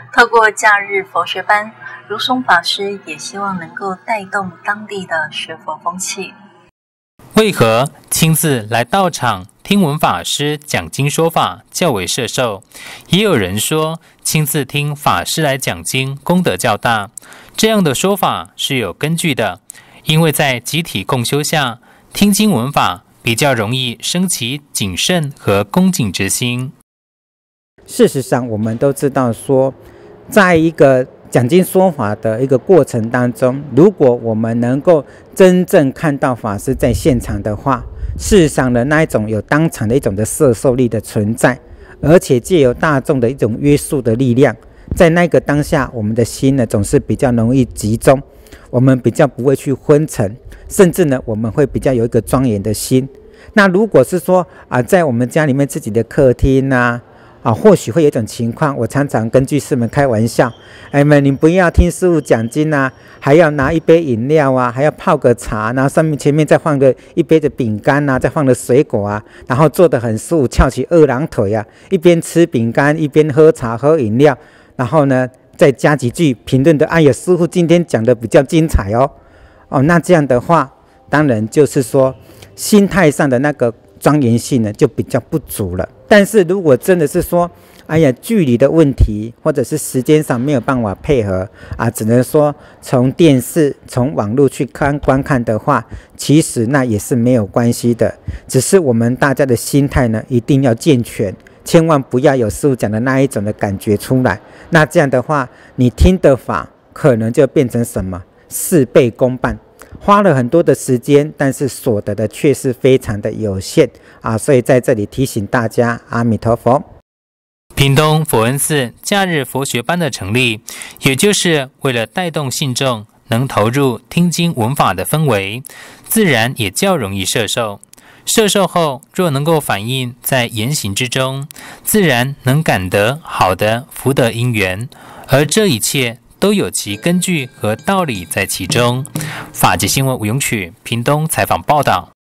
透过假日佛学班，如松法师也希望能够带动当地的学佛风气。 为何亲自来道场听闻法师讲经说法较为摄受？也有人说，亲自听法师来讲经功德较大。这样的说法是有根据的，因为在集体共修下，听经闻法比较容易升起谨慎和恭敬之心。 事实上，我们都知道说，在一个讲经说法的一个过程当中，如果我们能够真正看到法师在现场的话，事实上的那一种有当场的一种的摄受力的存在，而且借由大众的一种约束的力量，在那个当下，我们的心呢总是比较容易集中，我们比较不会去昏沉，甚至呢我们会比较有一个庄严的心。那如果是说在我们家里面自己的客厅或许会有一种情况，我常常跟居士们开玩笑，你不要听师父讲经还要拿一杯饮料还要泡个茶，然后前面再放个一杯的饼干再放个水果然后坐得很舒服，翘起二郎腿一边吃饼干一边喝茶喝饮料，然后呢再加几句评论的，哎呀，师父今天讲的比较精彩那这样的话，当然就是说心态上的那个庄严性呢就比较不足了。但是如果真的是说距离的问题，或者是时间上没有办法配合只能说从电视从网络去观看的话，其实那也是没有关系的，只是我们大家的心态呢一定要健全，千万不要有师父讲的那一种的感觉出来，那这样的话你听的法可能就变成什么事倍功半，花了很多的时间，但是所得的却是非常的有限所以在这里提醒大家，阿弥陀佛。 屏东佛恩寺假日佛学班的成立，也就是为了带动信众能投入听经闻法的氛围，自然也较容易摄受。摄受后，若能够反映在言行之中，自然能感得好的福德因缘，而这一切都有其根据和道理在其中。法界新闻吴永曲屏东采访报道。